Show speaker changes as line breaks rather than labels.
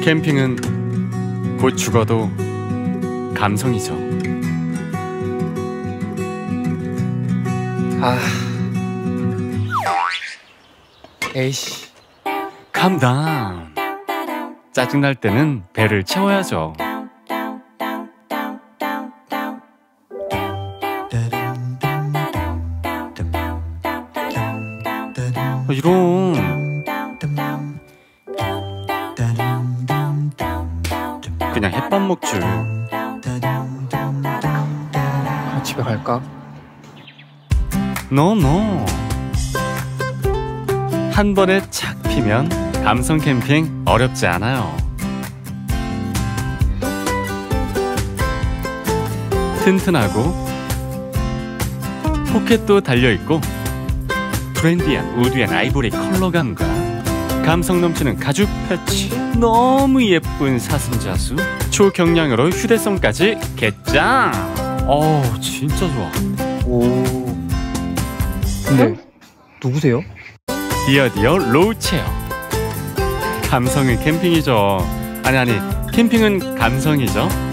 캠핑은 곧 죽어도 감성이죠.
에이씨.
Calm down. 짜증날 때는 배를 채워야죠. 이런 그냥 햇밥 먹지.
집에 갈까?
No. 한 번에 착 피면 감성 캠핑 어렵지 않아요. 튼튼하고 포켓도 달려있고 트렌디한 우드 앤 아이보리 컬러감과 감성 넘치는 가죽 패치, 너무 예쁜 사슴자수, 초경량으로 휴대성까지 개짱! 진짜 좋아.
오. 근데 누구세요?
디어디어 로우체어. 감성은 캠핑이죠. 아니 캠핑은 감성이죠.